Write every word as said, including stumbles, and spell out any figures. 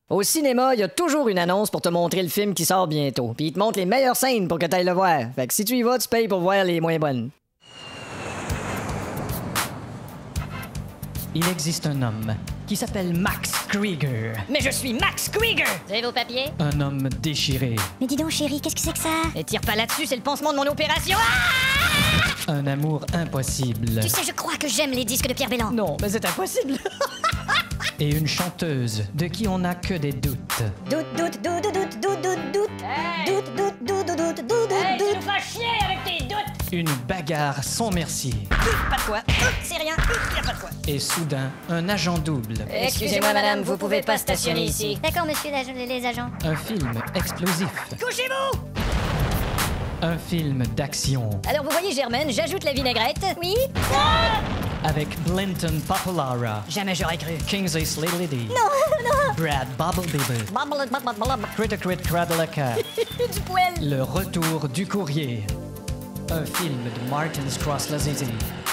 Au cinéma, il y a toujours une annonce pour te montrer le film qui sort bientôt. Puis ils te montrent les meilleures scènes pour que t'ailles le voir. Fait que si tu y vas, tu payes pour voir les moins bonnes. Il existe un homme qui s'appelle Max Krieger. Mais je suis Max Krieger! Vous avez vos papiers? Un homme déchiré. Mais dis donc, chérie, qu'est-ce que c'est que ça? Et tire pas là-dessus, c'est le pansement de mon opération! Ah! Un amour impossible. Tu sais, je crois que j'aime les disques de Pierre Bellan. Non, mais c'est impossible. Et une chanteuse de qui on n'a que des doutes. Doute, doute, doute, doute, doute, doute, doute. Hey! Doute, doute, doute, doute, doute, doute, Hey, tu doute. nous fais chier avec tes doutes! Une bagarre sans merci. Pas de quoi. C'est rien. Y a pas de quoi. Et soudain, un agent double. Excusez-moi, madame, vous pouvez pas stationner ici. D'accord, monsieur l'ag- les agents. Un film explosif. Couchez-vous! Un film d'action. Alors vous voyez Germaine, j'ajoute la vinaigrette. Oui? Avec Blinton Poppelara, Jamais j'aurais cru. Kingsley Slady, Non, non. Brad Bubblebibber, Critter Crit Cradleka. Du poil. Le retour du courrier. Un film de Martin Scorsese.